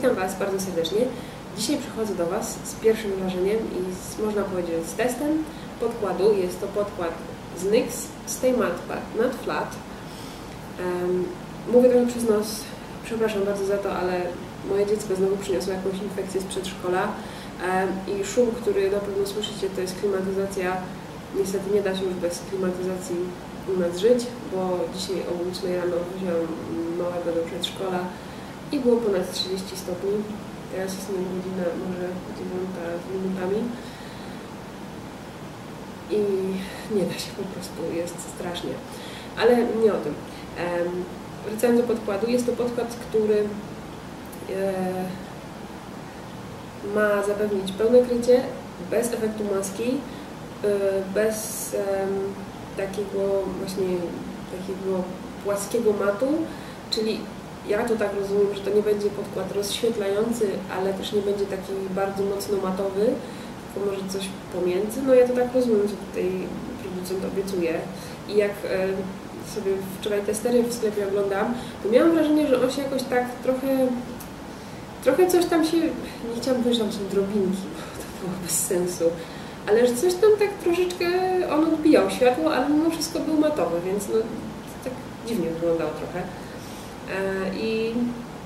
Witam Was bardzo serdecznie. Dzisiaj przychodzę do Was z pierwszym wrażeniem i można powiedzieć z testem podkładu. Jest to podkład z NYX Stay Matte But Not Flat. Mówię trochę przez nos, przepraszam bardzo za to, ale moje dziecko znowu przyniosło jakąś infekcję z przedszkola i szum, który na pewno słyszycie, to jest klimatyzacja. Niestety nie da się już bez klimatyzacji u nas żyć, bo dzisiaj o 8 rano wziąłem małego do przedszkola i było ponad 30 stopni. Teraz jest godzina może 9 z minutami i nie da się, po prostu jest strasznie. Ale nie o tym. Wracając do podkładu, jest to podkład, który ma zapewnić pełne krycie, bez efektu maski, bez takiego płaskiego matu, czyli ja to tak rozumiem, że to nie będzie podkład rozświetlający, ale też nie będzie taki bardzo mocno matowy, tylko może coś pomiędzy. No ja to tak rozumiem, co tutaj producent obiecuje. I jak sobie wczoraj testery w sklepie oglądam, to miałam wrażenie, że on się jakoś tak trochę coś tam się, nie chciałam powiedzieć, że tam są drobinki, bo to było bez sensu, ale że coś tam tak troszeczkę on odbijał światło, ale mimo wszystko był matowy, więc no tak dziwnie wyglądało trochę. I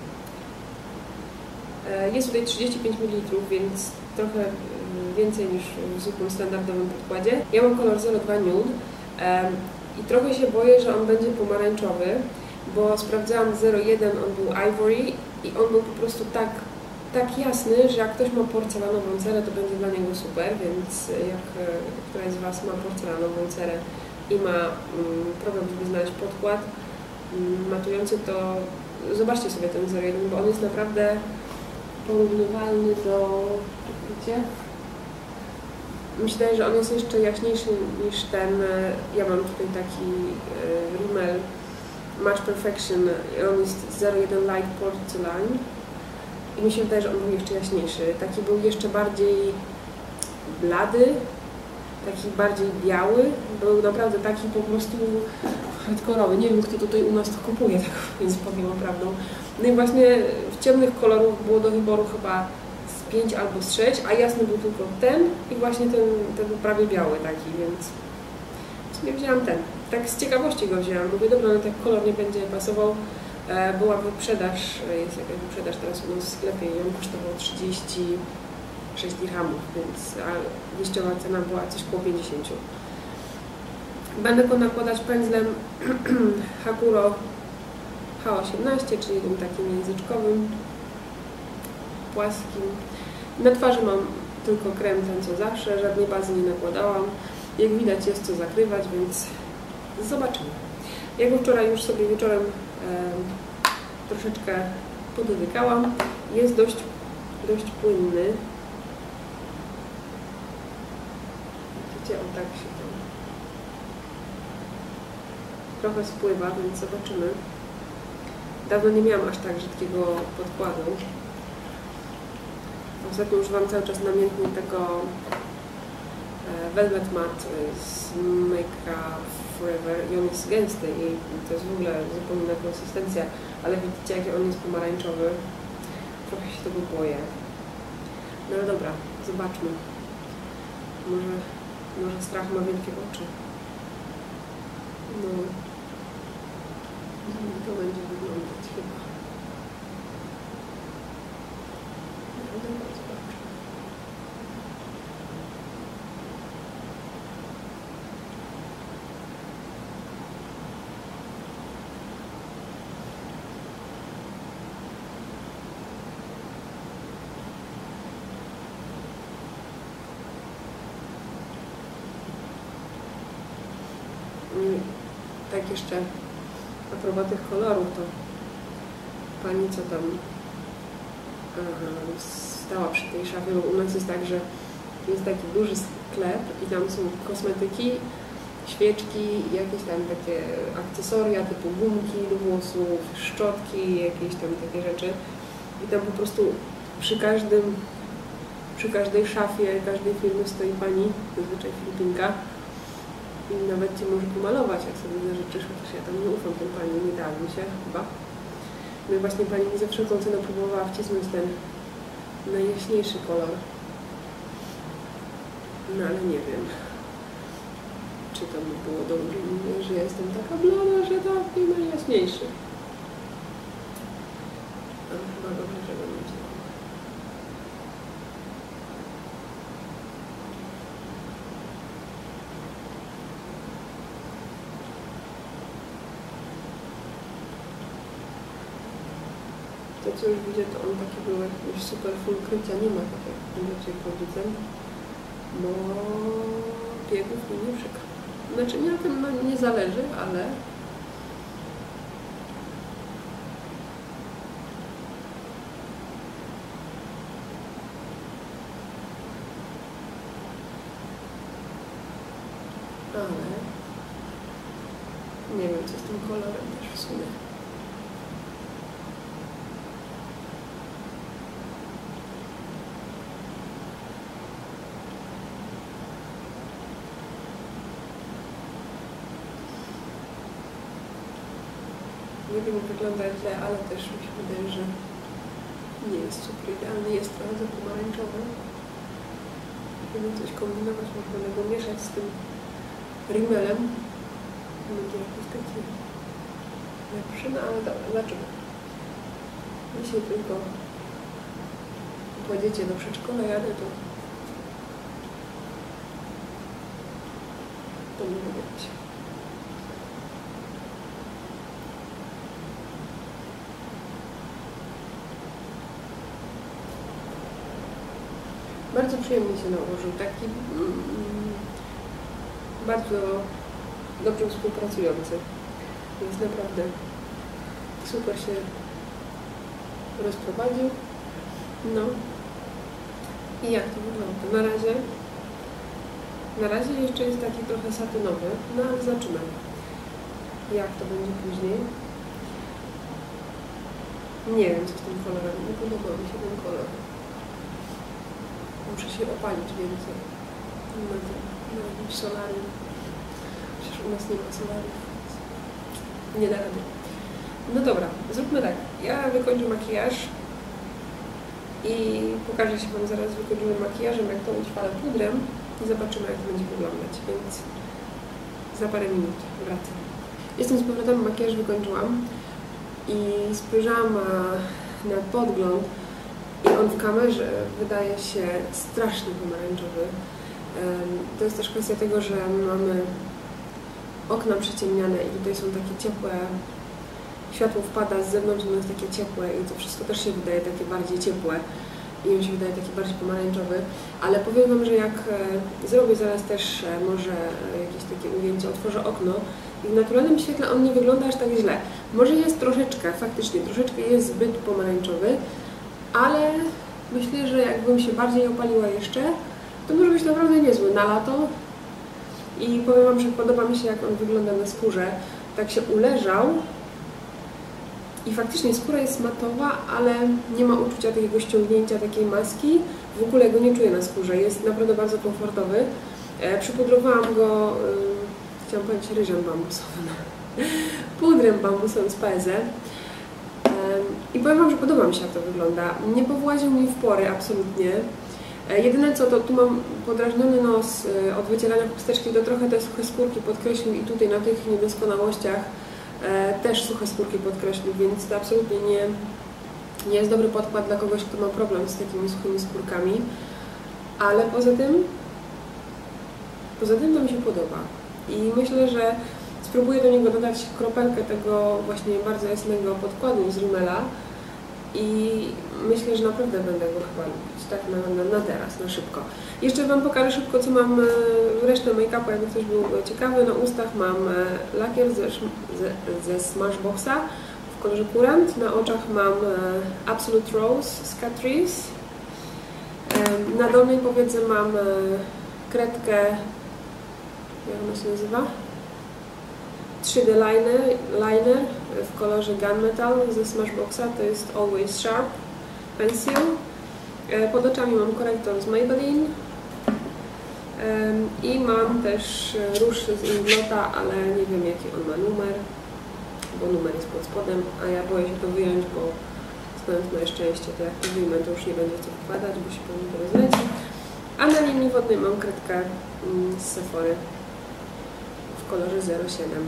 jest tutaj 35 ml, więc trochę więcej niż w zwykłym standardowym podkładzie. Ja mam kolor 02 Nude i trochę się boję, że on będzie pomarańczowy, bo sprawdzałam 01, on był Ivory i on był po prostu tak jasny, że jak ktoś ma porcelanową cerę, to będzie dla niego super, więc jak któraś z Was ma porcelanową cerę i ma problem, żeby znaleźć podkład matujący, to zobaczcie sobie ten 01, bo on jest naprawdę porównywalny do... Widzicie? Mi się wydaje, że on jest jeszcze jaśniejszy niż ten. Ja mam tutaj taki Rimmel Match Perfection, on jest 01 Light Porcelain i mi się wydaje, że on był jeszcze jaśniejszy. Taki był jeszcze bardziej blady, taki bardziej biały, był naprawdę taki po prostu hardkorowy. Nie wiem, kto tutaj u nas to kupuje, tak więc powiem prawdą. No i właśnie w ciemnych kolorów było do wyboru chyba z 5 albo z 6, a jasny był tylko ten i właśnie ten prawie biały taki, więc w sumie wzięłam ten. Tak z ciekawości go wzięłam, mówię, dobra, no tak kolor nie będzie pasował. Była wyprzedaż, jest jakaś wyprzedaż teraz u nas w sklepie i on kosztował 36 dirhamów, więc liściowa cena była coś koło 50. Będę go nakładać pędzlem Hakuro H18, czyli tym takim języczkowym, płaskim. Na twarzy mam tylko krem ten co zawsze, żadnej bazy nie nakładałam. Jak widać, jest co zakrywać, więc zobaczymy. Ja go wczoraj już sobie wieczorem troszeczkę podotykałam. Jest dość płynny. Widzicie, o tak się tam trochę spływa, więc zobaczymy. Dawno nie miałam aż tak rzadkiego podkładu. Ostatnio używam cały czas namiętnie tego Velvet Matte z Make Up Forever i on jest gęsty i to jest w ogóle zupełnie inna konsystencja, ale widzicie, jaki on jest pomarańczowy. Trochę się tego boję. No ale dobra, zobaczmy. Może strach ma wielkie oczy. No. To będzie wyglądać chyba. No dobra, zobaczmy. Tak jeszcze a propos tych kolorów, to pani co tam stała przy tej szafie, bo u nas jest tak, że jest taki duży sklep i tam są kosmetyki, świeczki, jakieś tam takie akcesoria typu gumki do włosów, szczotki, jakieś tam takie rzeczy i tam po prostu przy każdej szafie, każdej firmy stoi pani, zazwyczaj Filipinka, i nawet Cię może pomalować, jak sobie zażyczysz, chociaż ja tam nie ufam tym pani, nie da mi się chyba. No i właśnie pani mi za wszelką cenę próbowała wcisnąć ten najjaśniejszy kolor. No ale nie wiem, czy to by było dobrze, że ja jestem taka blada, że taki najjaśniejszy. Ale chyba dobrze, że będzie. To co już widzę, to on taki był jakiegoś super full krycia, nie ma tak jak inaczej producent, bo biegów mi nie przykrył. Znaczy mi na tym nie zależy, ale nie wiem co z tym kolorem też w sumie. Nie wiem, wygląda źle, ale też mi się wydaje, że nie jest super idealny, jest trochę za pomarańczowy. Żeby coś kombinować, można go mieszać z tym rimelem. Będzie jakiś taki lepszy, no ale dobra, zobaczymy. Jeśli tylko pojedziecie do przedszkola, jadę, to nie mogę być. Bardzo przyjemnie się nałożył, taki bardzo dobrze współpracujący. Jest naprawdę super się rozprowadził. No i jak to wygląda? Na razie jeszcze jest taki trochę satynowy, no ale zobaczymy jak to będzie później. Nie wiem co z tym kolorem, nie podoba mi się ten kolor. Muszę się opalić więcej na jakimś solarium. Przecież u nas nie ma solariów. Nie da rady. No dobra, zróbmy tak. Ja wykończę makijaż i pokażę się Wam zaraz wykończonym makijażem, jak to utrwalę pudrem i zobaczymy, jak to będzie wyglądać. Więc za parę minut wracam. Jestem z powrotem, makijaż wykończyłam i spojrzałam na podgląd. I on w kamerze wydaje się strasznie pomarańczowy. To jest też kwestia tego, że mamy okna przyciemniane i tutaj są takie ciepłe, światło wpada z zewnątrz, ono jest takie ciepłe i to wszystko też się wydaje takie bardziej ciepłe i on się wydaje taki bardziej pomarańczowy, ale powiem Wam, że jak zrobię zaraz też może jakieś takie ujęcie, otworzę okno i w naturalnym świetle on nie wygląda aż tak źle. Może jest troszeczkę, faktycznie troszeczkę jest zbyt pomarańczowy, ale myślę, że jakbym się bardziej opaliła jeszcze, to może być naprawdę niezły na lato. I powiem Wam, że podoba mi się, jak on wygląda na skórze. Tak się uleżał i faktycznie skóra jest matowa, ale nie ma uczucia takiego ściągnięcia, takiej maski. W ogóle go nie czuję na skórze, jest naprawdę bardzo komfortowy. Przypudrowałam go, chciałam powiedzieć ryżem bambusowym, pudrem bambusowym z PZ. I powiem Wam, że podoba mi się, jak to wygląda. Nie powłaził mi w pory, absolutnie. Jedyne co, to tu mam podrażniony nos od wycierania chusteczki, to trochę te suche skórki podkreślił i tutaj na tych niedoskonałościach też suche skórki podkreślił, więc to absolutnie nie jest dobry podkład dla kogoś, kto ma problem z takimi suchymi skórkami. Ale poza tym to mi się podoba. I myślę, że spróbuję do niego dodać kropelkę tego właśnie bardzo jasnego podkładu z rimela i myślę, że naprawdę będę go chyba lubić, tak na teraz, na szybko. Jeszcze Wam pokażę szybko, co mam resztę make-upu, jakby ktoś był ciekawy. Na ustach mam lakier ze Smashboxa w kolorze Current, na oczach mam Absolute Rose z Catrice, na dolnej powiece mam kredkę, jak ona się nazywa? 3D liner w kolorze Gunmetal ze Smashboxa, to jest Always Sharp Pencil. Pod oczami mam korektor z Maybelline i mam też róż z Inglota, ale nie wiem jaki on ma numer, bo numer jest pod spodem, a ja boję się to wyjąć, bo znając moje szczęście, to jak to wyjmę, to już nie będzie co wkładać, bo się pewnie to rozleci. A na linii wodnej mam kredkę z Sephory w kolorze 07.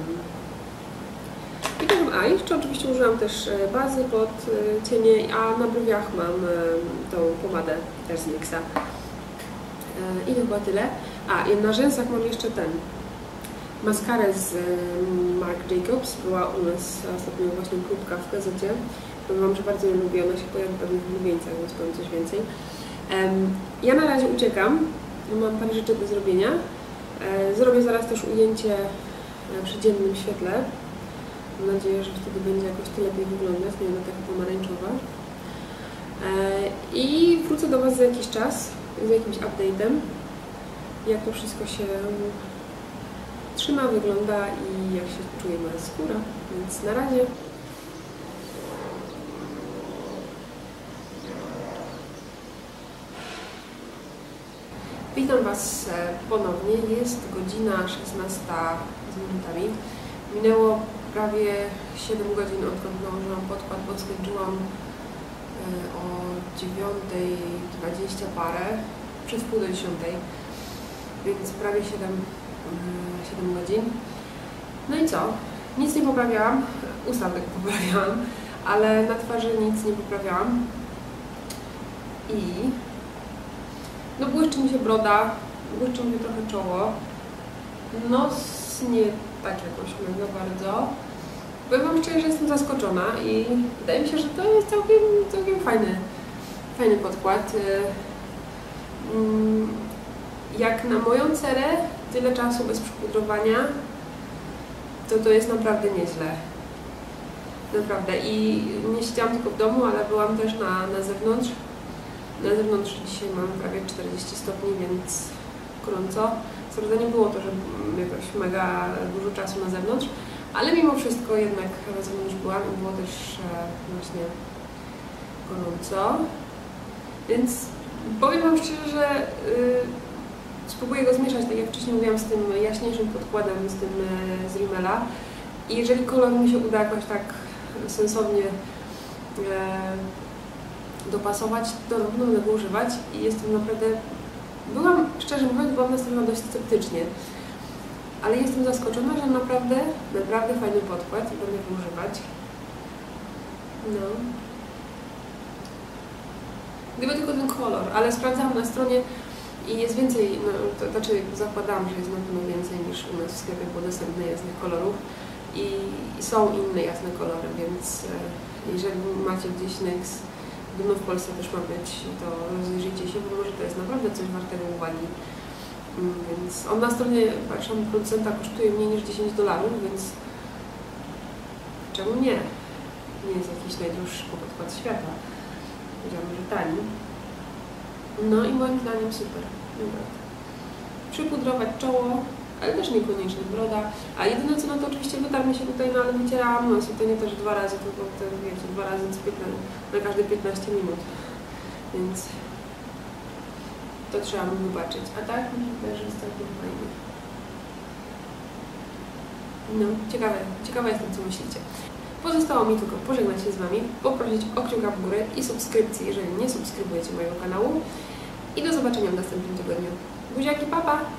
I to mam, jeszcze oczywiście użyłam też bazy pod cienie, a na brwiach mam tą pomadę też z NYX-a. I to chyba tyle. I na rzęsach mam jeszcze maskarę z Marc Jacobs. Była u nas ostatnio właśnie próbka w gazecie. Powiem wam, że bardzo ją lubię, ona się pojawi pewnie w ulubieńcach, więc powiem coś więcej. Ja na razie uciekam, mam parę rzeczy do zrobienia. Zrobię zaraz też ujęcie przy dziennym świetle. Mam nadzieję, że wtedy będzie jakoś to lepiej wyglądać, nie będę taka pomarańczowa. I wrócę do Was za jakiś czas z jakimś update'em, jak to wszystko się trzyma, wygląda i jak się czuje moja skóra. Więc na razie. Witam Was ponownie. Jest godzina 16 z minutami. Minęło prawie 7 godzin, odkąd nałożyłam podkład, bo skończyłam o 9:20 parę, przed wpół do 10, więc prawie 7 godzin. No i co? Nic nie poprawiałam, usta tylko poprawiałam, ale na twarzy nic nie poprawiałam. I no błyszczy mi się broda, błyszczy mi się trochę czoło. Nos nie tak jakoś mega bardzo. Powiem wam szczerze, że jestem zaskoczona i wydaje mi się, że to jest całkiem fajny podkład. Jak na moją cerę, tyle czasu bez przypudrowania, to jest naprawdę nieźle. Naprawdę. I nie siedziałam tylko w domu, ale byłam też na zewnątrz. Na zewnątrz dzisiaj mam prawie 40 stopni, więc gorąco. Co prawda nie było to, że jakoś mega dużo czasu na zewnątrz, ale mimo wszystko jednak na zewnątrz byłam i było też właśnie gorąco. Więc powiem wam szczerze, że spróbuję go zmieszać, tak jak wcześniej mówiłam, z tym jaśniejszym podkładem, z tym z Rimmela. I jeżeli kolor mi się uda jakoś tak sensownie dopasować, to na pewno będę go używać i jestem naprawdę... szczerze mówiąc, byłam nastawiona dość sceptycznie, ale jestem zaskoczona, że naprawdę fajny podkład i będę go używać. No. Gdyby tylko ten kolor, ale sprawdzałam na stronie i jest więcej, no, to znaczy zakładałam, że jest na pewno więcej niż u nas w sklepie było dostępne jasnych kolorów i są inne jasne kolory, więc jeżeli macie gdzieś NYX, no w Polsce też ma być, to rozejrzyjcie się, bo może to jest naprawdę coś wartego uwagi. Więc on na stronie, patrzę, producenta kosztuje mniej niż $10, więc czemu nie? Nie jest jakiś najdroższy podkład świata. Powiedziałam, że tani. No i moim zdaniem super. Przypudrować czoło, ale też niekoniecznie broda. A jedyne co, no to oczywiście wytarł mi się tutaj, no ale wycierałam nos i to nie też 2 razy, tylko wiecie, 2 razy na każde 15 minut. Więc to trzeba mu wybaczyć. A tak mi się wydaje, że jest całkiem fajnie. No, ciekawa jestem, co myślicie. Pozostało mi tylko pożegnać się z Wami, poprosić o kciuka w górę i subskrypcję, jeżeli nie subskrybujecie mojego kanału. I do zobaczenia w następnym tygodniu. Buziaki, pa pa!